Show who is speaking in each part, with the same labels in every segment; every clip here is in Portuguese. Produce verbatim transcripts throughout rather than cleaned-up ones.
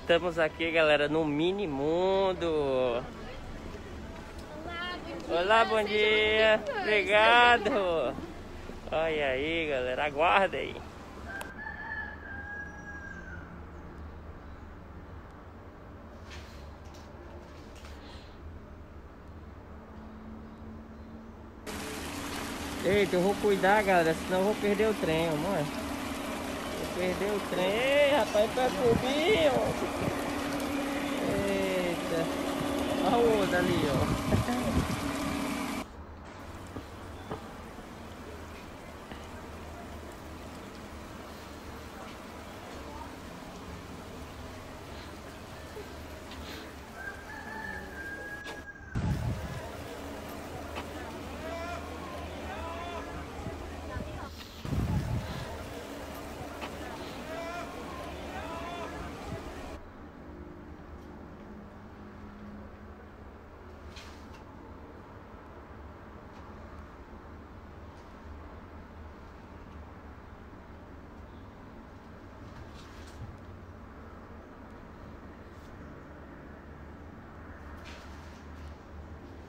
Speaker 1: Estamos aqui, galera, no Mini Mundo. Olá, bom dia. Obrigado. Olha aí, galera, aguarda aí. Eita, eu vou cuidar, galera, senão eu vou perder o trem, amor. Vou perder o trem. Ei, rapaz, pra subir, ó. Eita. Olha o outro ali, ó.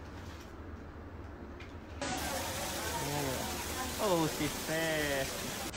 Speaker 1: Oh, se fecha.